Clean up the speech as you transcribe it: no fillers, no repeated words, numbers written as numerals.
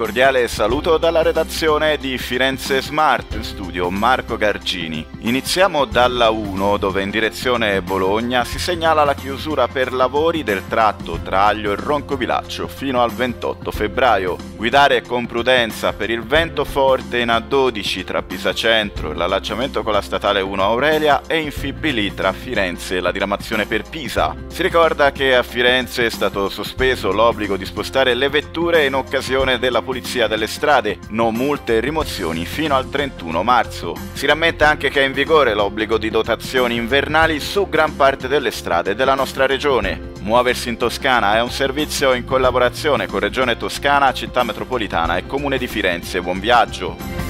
cordiale saluto dalla redazione di Firenze Smart, in studio Marco Gargini. Iniziamo dalla 1, dove in direzione Bologna si segnala la chiusura per lavori del tratto tra Aglio e Roncovilaccio fino al 28 febbraio. Guidare con prudenza per il vento forte in A12 tra Pisa Centro e l'allacciamento con la statale 1 Aurelia e in Fibili tra Firenze e la diramazione per Pisa. Si ricorda che a Firenze è stato sospeso l'obbligo di spostare le vetture in occasione della pulizia delle strade, no multe e rimozioni fino al 31 marzo. Si rammenta anche che è in vigore l'obbligo di dotazioni invernali su gran parte delle strade della nostra regione. Muoversi in Toscana è un servizio in collaborazione con Regione Toscana, Città Metropolitana e Comune di Firenze. Buon viaggio!